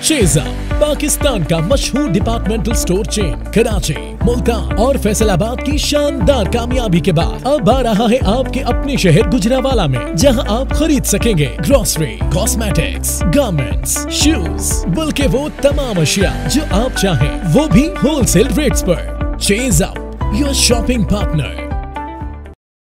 Chase up Pakistan का मशहूर departmental store chain Karachi, Multan और फैसलाबाद की शानदार कामयाबी के बाद अब आ रहा है आपके अपने शहर गुजरांवाला में, जहां आप खरीद सकेंगे ग्रोसरी, कॉस्मेटिक्स, गारमेंट्स, शूज, बल्कि वो तमाम अशिया जो आप चाहें, वो भी होलसेल रेट्स पर। Chase up, your shopping partner.